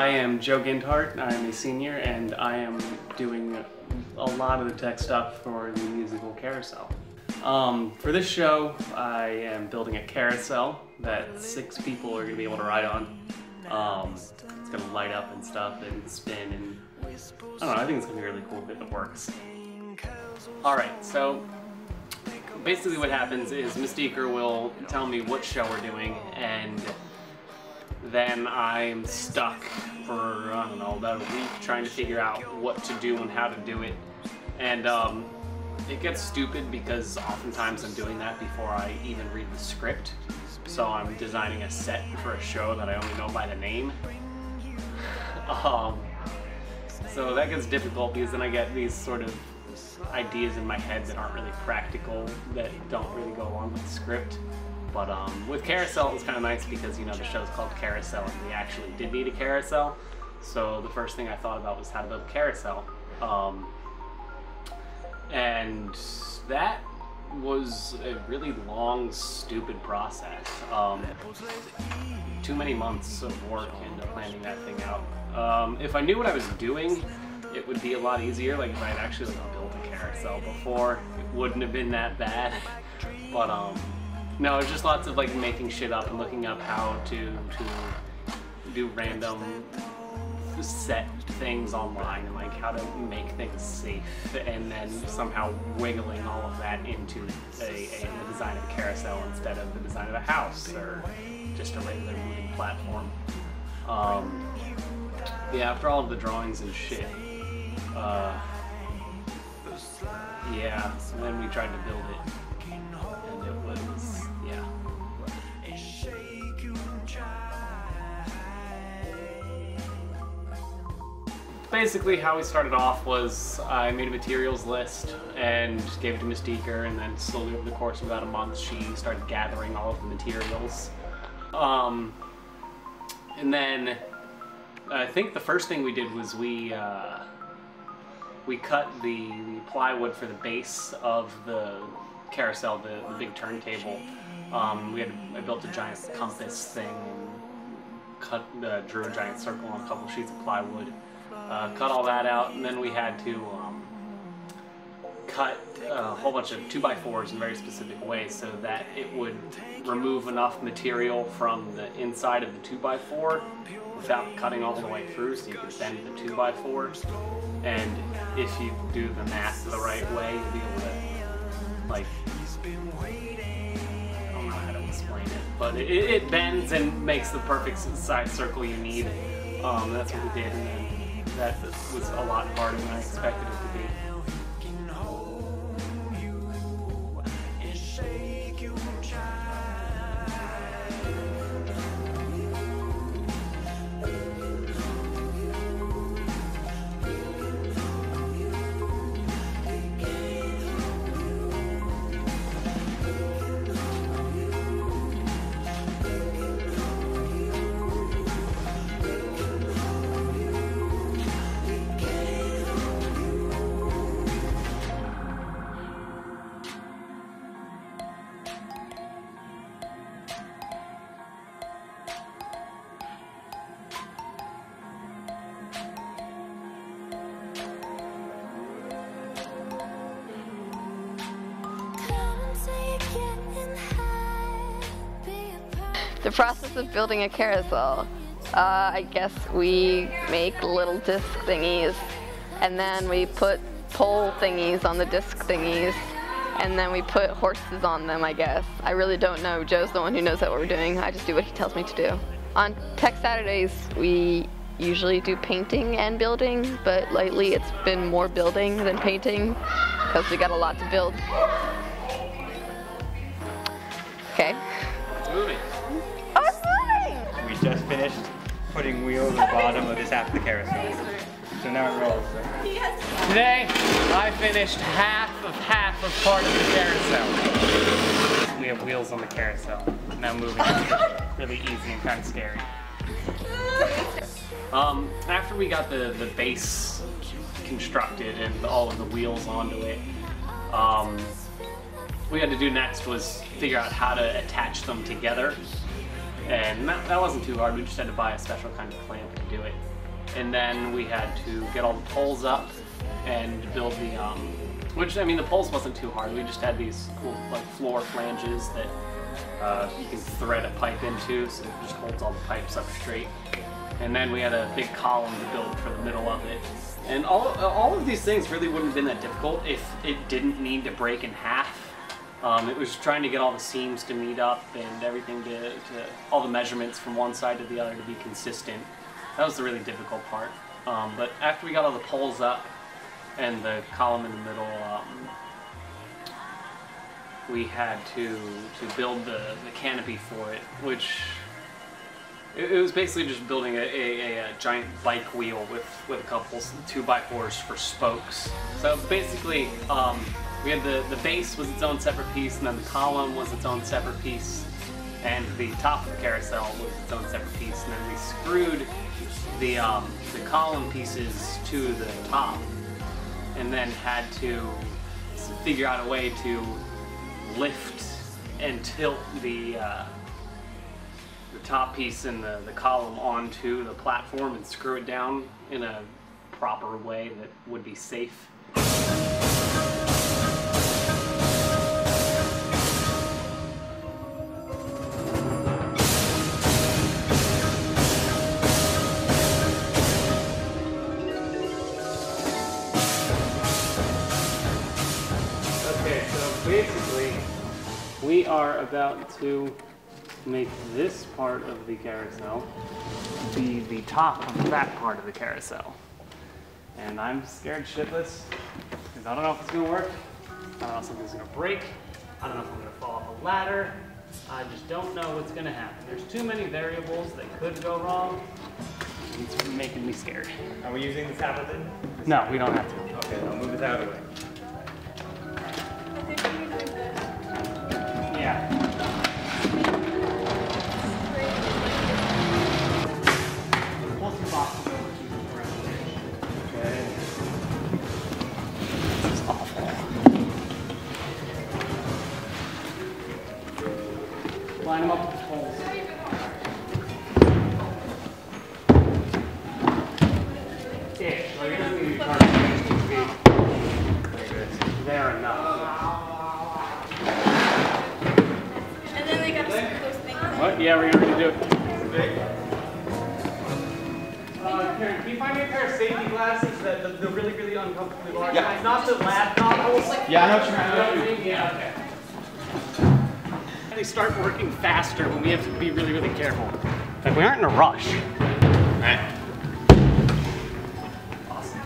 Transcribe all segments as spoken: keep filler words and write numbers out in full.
am Joe Gindhart. I am a senior, and I am doing a lot of the tech stuff for the musical Carousel. Um, for this show, I am building a carousel that six people are going to be able to ride on. Um, it's going to light up and stuff and spin, and I don't know, I think it's going to be really cool if it works. Alright, so basically what happens is Mystique will tell me what show we're doing, and then I'm stuck for, I don't know, about a week trying to figure out what to do and how to do it. And um, it gets stupid because oftentimes I'm doing that before I even read the script. So I'm designing a set for a show that I only know by the name. um, so that gets difficult because then I get these sort of ideas in my head that aren't really practical, that don't really go along with the script. But um, with Carousel, it's kind of nice because, you know, the show's called Carousel and we actually did need a carousel. So the first thing I thought about was how to build a carousel. Um, and that was a really long, stupid process. Um, too many months of work into planning that thing out. Um, if I knew what I was doing, it would be a lot easier. Like if I had actually like, built a carousel before, it wouldn't have been that bad. But um, no, it's just lots of like making shit up and looking up how to to do random set things online and like how to make things safe, and then somehow wiggling all of that into a, a the design of a carousel instead of the design of a house or just a regular moving platform. Um, yeah, after all of the drawings and shit, uh, yeah, and then we tried to build it, and it was, yeah. Basically how we started off was I made a materials list and gave it to Mystique, and then slowly over the course of about a month she started gathering all of the materials. Um, and then I think the first thing we did was we uh, we cut the, the plywood for the base of the carousel, the, the big turntable. Um, we had I built a giant compass thing and cut uh, drew a giant circle on a couple sheets of plywood. Uh, cut all that out, and then we had to um, cut a whole bunch of two by fours in very specific ways so that it would remove enough material from the inside of the two by four without cutting all the way through, so you could bend the two by four. And if you do the math the right way, you'll be able to, like, I don't know how to explain it, but it, it bends and makes the perfect size circle you need. Um, that's what we did, and then that was a lot harder than I expected it to be. The process of building a carousel. Uh, I guess we make little disc thingies, and then we put pole thingies on the disc thingies, and then we put horses on them, I guess. I really don't know. Joe's the one who knows what we're doing. I just do what he tells me to do. On Tech Saturdays, we usually do painting and building, but lately it's been more building than painting because we got a lot to build. Okay. It's moving. Oh, it's moving! We just finished putting wheels on the bottom of this half of the carousel. So now it rolls. So. Today, I finished half of half of part of the carousel. We have wheels on the carousel. Now moving is really easy and kind of scary. Um, after we got the, the base constructed and all of the wheels onto it, um, what we had to do next was figure out how to attach them together. And that, that wasn't too hard, we just had to buy a special kind of clamp to do it. And then we had to get all the poles up and build the, um, which, I mean, the poles wasn't too hard. We just had these cool, like, floor flanges that uh, you can thread a pipe into, so it just holds all the pipes up straight. And then we had a big column to build for the middle of it. And all, all of these things really wouldn't have been that difficult if it didn't need to break in half. Um, it was trying to get all the seams to meet up and everything to, to, all the measurements from one side to the other to be consistent. That was the really difficult part. Um, but after we got all the poles up and the column in the middle, um, we had to, to build the, the canopy for it, which it, it was basically just building a, a, a, a giant bike wheel with, with a couple two by fours for spokes. So basically, um, we had the, the base was its own separate piece, and then the column was its own separate piece, and the top of the carousel was its own separate piece, and then we screwed the, um, the column pieces to the top, and then had to figure out a way to lift and tilt the, uh, the top piece and the, the column onto the platform and screw it down in a proper way that would be safe. Basically, we are about to make this part of the carousel be the top of the back part of the carousel. And I'm scared shitless because I don't know if it's gonna work. I don't know if something's gonna break. I don't know if I'm gonna fall off a ladder. I just don't know what's gonna happen. There's too many variables that could go wrong. It's making me scared. Are we using this appleton? No, we don't have to. Okay, I'll move this out of the way. Yeah. Pull some boxes over to the ground. Okay. This is awful. Line them up with the poles. Yeah, like it doesn't need to be part of it. It needs to be there enough. What? Yeah, we're gonna do it. Uh, Karen, can you find me a pair of safety glasses, that the, the really, really uncomfortably large Yeah. kinds? Not the lab goggles. Yeah, I know what you're trying to do. Yeah, okay. They start working faster when we have to be really, really careful. Like, we aren't in a rush. Right. Awesome.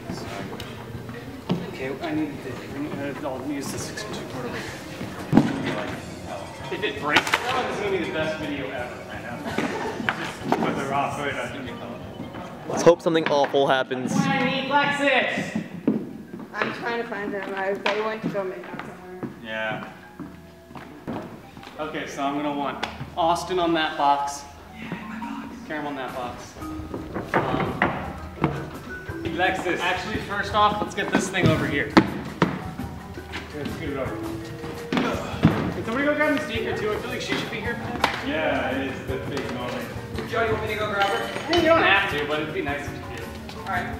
Okay, I need to, I'll use this sixty-two cord over here. If it breaks, that is going to be the best video ever. I know. Just put the raw footage on. Let's hope something awful happens. That's why I need Lexus! I'm trying to find them. I, they went to go make out somewhere. Yeah. Okay, so I'm going to want Austin on that box. Yeah, my box. Karen on that box. Um, Lexus. Actually, first off, let's get this thing over here. Let's scoot it over. Can somebody go grab the speaker too? I feel like she should be here for this. Yeah, it is the big moment. Joe, you want me to go grab her? I mean, you don't have to, but it'd be nice if you did. Alright.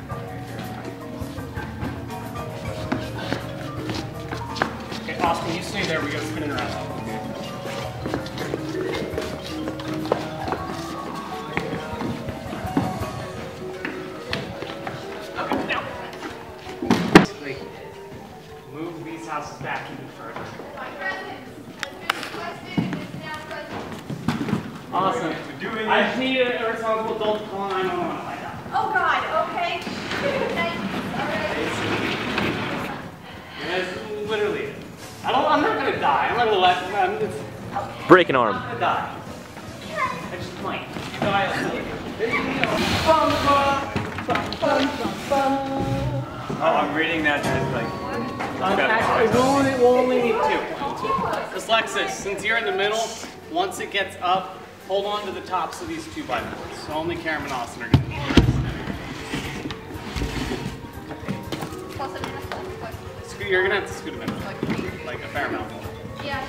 Okay, Austin, you stay there. We gotta spin it around. Okay, now. Basically, move these houses back even further. Awesome. I just need a responsible adult to climb. I don't want to find out. Oh God, okay. Thank you. All right. That's literally it. I don't, I'm not going to die. I'm not going to let, I'm, it's, okay. Break an arm. I'm not going to die. I just might. Die, I'll tell you. Oh, I'm reading that as like. Um, actually, we'll only, we'll only need two. This Lexus, since you're in the middle, once it gets up, hold on to the tops of these two by fours. So only Karen and Austin are going to need this. Scoot, you're going to have to scoot a minute. Like a fair amount. Yeah.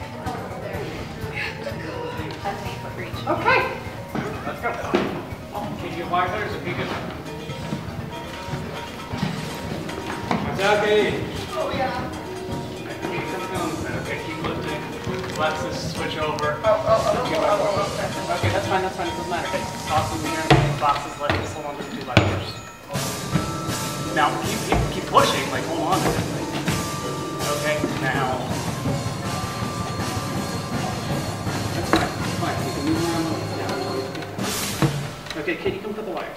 Okay. Let's go. Can you get wire cutters or can you get... Watch out, Katie. Oh, yeah. Okay, keep lifting. Alexis, switch over. Oh, oh, oh, oh, oh, Okay, that's fine, that's fine, it doesn't matter. Toss them here, boxes, Alexis, hold on to the two levers. Now, keep, keep, keep pushing, like, hold on to it. Okay, now. That's fine, that's fine. You can move around now. Okay, Katie, come put the wires.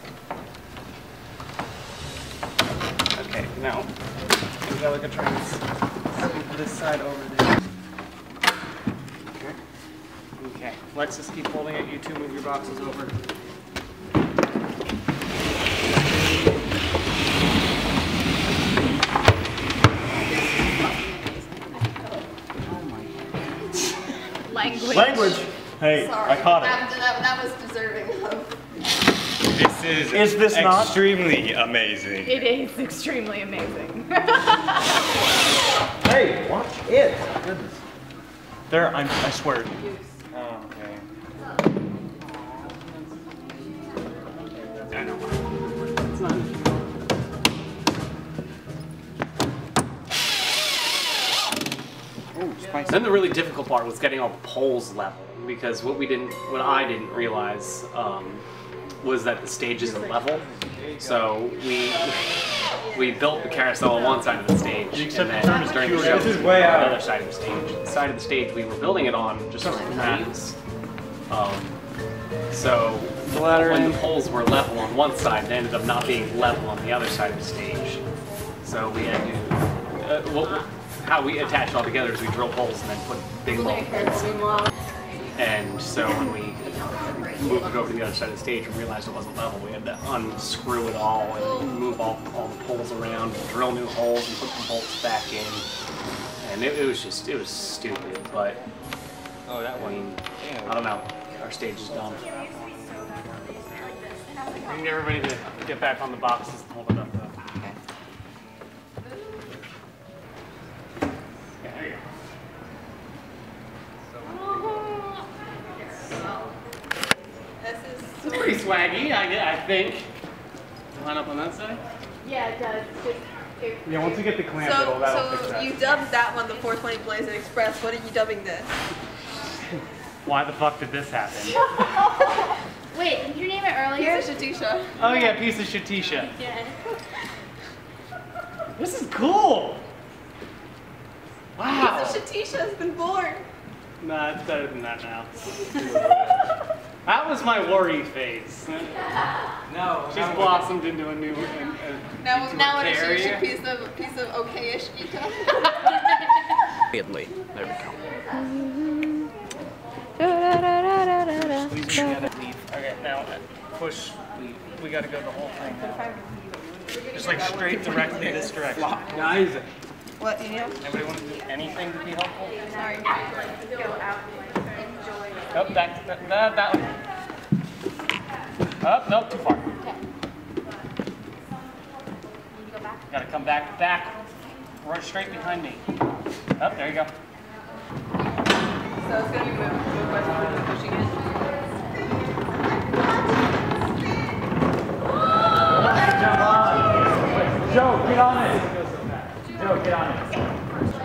Okay, now, we got like a try and scoop this side over there. Okay. Okay, Alexis, keep holding it. You two move your boxes over. Language. Language. Hey, Sorry. I caught that, it. That, that was deserving of. This is, Is this not? extremely amazing. It is extremely amazing. Hey, watch it. Goodness. There, I'm, I swear. Oh, okay. I know. It's not. Oh, spicy. Then the really difficult part was getting all the poles level, because what we didn't, what I didn't realize um, was that the stage isn't level. So we we built the carousel on one side of the stage, and then during the show, This is way on out. the other side of the stage. The side of the stage we were building it on just sort of maps. Um, so when the poles were level on one side, they ended up not being level on the other side of the stage. So we had to. Uh, what, how we attach it all together is we drill holes and then put big long poles. And so when we moved it over to the other side of the stage and realized it wasn't level, we had to unscrew it all and move all, all the poles around, and drill new holes and put the bolts back in. And it, it was just, it was stupid, but Oh, that I one. mean, Damn. I don't know, our stage is done. I need everybody to get back on the boxes and hold it up though. This is It's pretty swaggy, I, I think. Line up on that side? Yeah, it does. It's just, it, Yeah, once we get the clamp, so, it'll, that'll fix so that. you dubbed that one the four twenty Blazing Express. What are you dubbing this? Why the fuck did this happen? wait, did you name it earlier? Here's Shatisha. Oh yeah, piece of shatisha. Yeah. This is cool! Wow! Piece of Shatisha has been born. Nah, it's better than that now. That was my worry phase. No. She's blossomed into a new. A, a, Now, into now a it's a carrier. piece of piece of okay-ish guitar. Immediately. There we go. Please, we gotta leave. Okay, now push. We, we gotta go the whole thing. Just like straight directly this direction. Guys. What do you know? Anybody want to do anything to be helpful? Sorry. Nope, that, that, that, that one. Oh, nope, too far. Gotta come back, back, right straight behind me. Oh, there you go. So it's gonna be move, move by someone pushing it. Joe, get on it. Joe, get on it.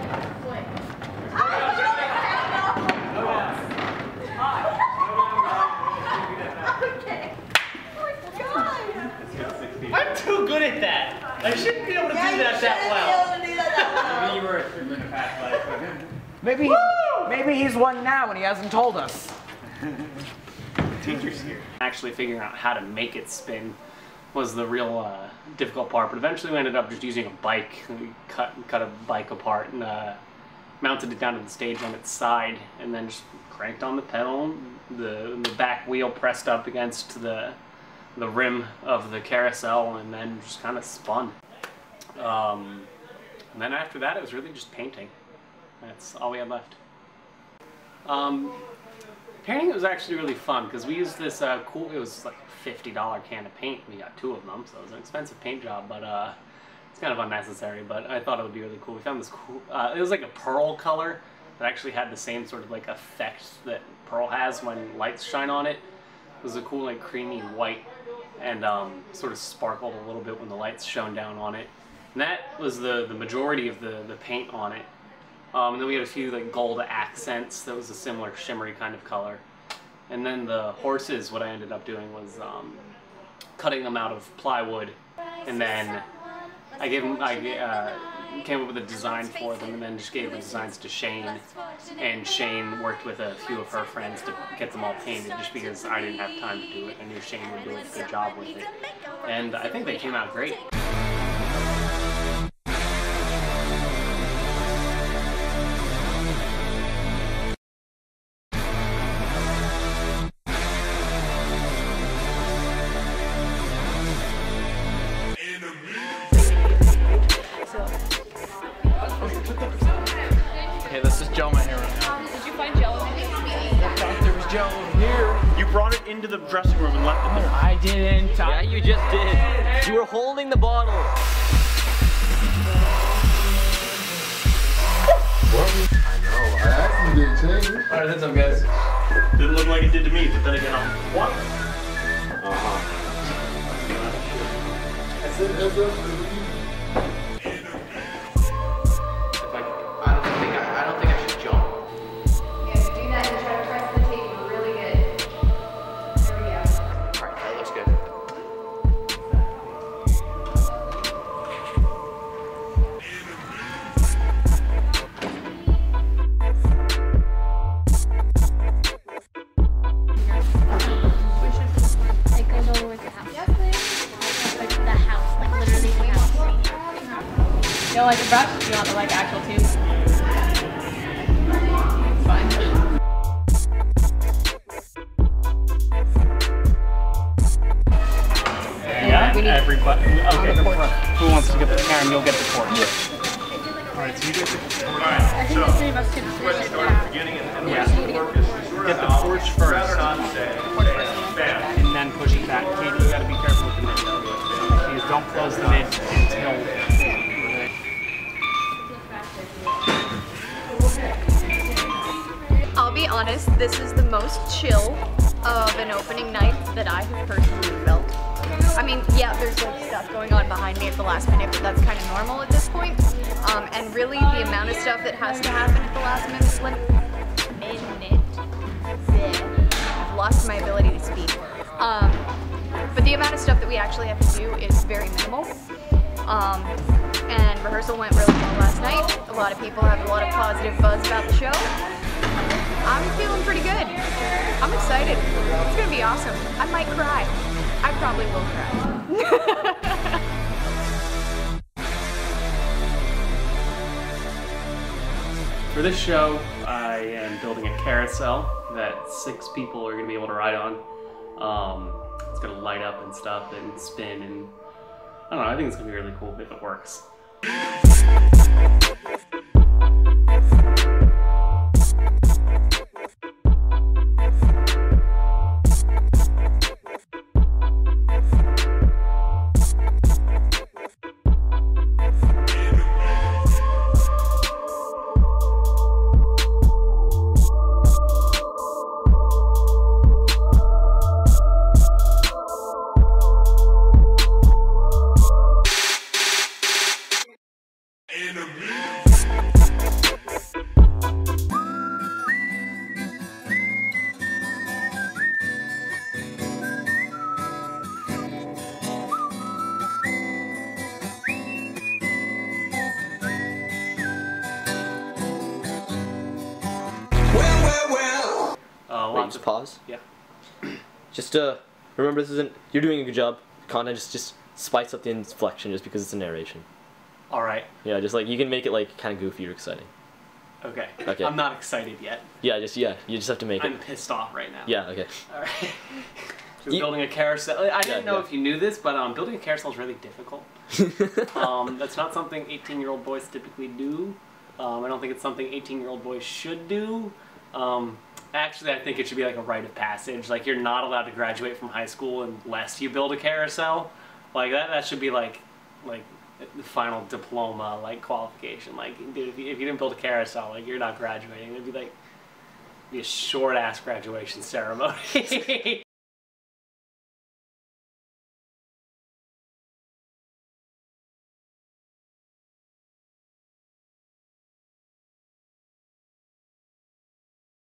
I'm too good at that. I shouldn't be able to do that that well. Be able to do that that well. You were in the past life. Maybe, maybe he's one now and he hasn't told us. Teachers here. Actually figuring out how to make it spin was the real uh, difficult part, but eventually we ended up just using a bike. We cut, cut a bike apart and uh, mounted it down to the stage on its side, and then just cranked on the pedal, the, the back wheel pressed up against the, the rim of the carousel, and then just kind of spun. Um, and then after that it was really just painting. That's all we had left. Um, painting was actually really fun because we used this uh, cool, it was like a fifty dollar can of paint. We got two of them, so it was an expensive paint job, but uh, it's kind of unnecessary, but I thought it would be really cool. We found this cool, uh, it was like a pearl color that actually had the same sort of like effect that pearl has when lights shine on it. It was a cool, like, creamy white, and um, sort of sparkled a little bit when the lights shone down on it. And that was the, the majority of the, the paint on it. Um, and then we had a few like gold accents that was a similar shimmery kind of color. And then the horses, what I ended up doing was um, cutting them out of plywood, and then I gave them, I uh, came up with a design for them, and then just gave the designs to Shane. And Shane worked with a few of her friends to get them all painted, just because I didn't have time to do it. I knew Shane would do a good job with it, and I think they came out great. Okay, this is Joe, my hero now. Did you find Jello? I thought there was Joe over here. You brought it into the dressing room and left it there. I didn't. Yeah, you just did. You were holding the bottle. What? I know. I asked you to change. Alright, that's up, guys. Didn't look like it did to me, but then again, I'm what? Uh-huh. I said that's up to you. I don't think I, I don't think I should jump. Yeah, do that and try to press the tape really good. There we go. Alright, that looks good. We should. It goes over with the house. Yes, please. Like the house, like literally the house. You know, like a brush? You want the like actual tube? Fine. Yeah, we need everybody. Okay, the porch. who wants to get the Karen? You'll get the porch. Alright, so you guys I think the three of us could finish it down. Get the porch first, and then push it back. Katie, you gotta be careful with the mid though. Please don't close the mid until. I'll be honest, this is the most chill of an opening night that I have personally felt. I mean, yeah, there's like stuff going on behind me at the last minute, but that's kind of normal at this point. Um, and really, the amount of stuff that has to happen at the last minute, like, minute, bleh, I've lost my ability to speak. Um, but the amount of stuff that we actually have to do is very minimal. Um, and rehearsal went really well last night. A lot of people have a lot of positive buzz about the show. I'm feeling pretty good. I'm excited. It's gonna be awesome. I might cry. I probably will cry. For this show, I am building a carousel that six people are going to be able to ride on. Um, it's going to light up and stuff and spin, and I don't know, I think it's going to be really cool if it works. Uh, Wait, lots just of, pause. yeah. Just uh, remember this isn't. You're doing a good job. Content just just spice up the inflection just because it's a narration. All right. Yeah, just like you can make it like kind of goofy or exciting. Okay. Okay. I'm not excited yet. Yeah, just yeah. You just have to make I'm it. pissed off right now. Yeah. Okay. All right. Just You- building a carousel. I didn't Yeah, know yeah. if you knew this, but um, building a carousel is really difficult. um, that's not something eighteen-year-old boys typically do. Um, I don't think it's something eighteen-year-old boys should do. Um, actually, I think it should be like a rite of passage. Like, you're not allowed to graduate from high school unless you build a carousel. Like that. That should be like, like the final diploma like qualification. Like, dude, if you, if you didn't build a carousel, like you're not graduating. It'd be like, be a short ass graduation ceremony.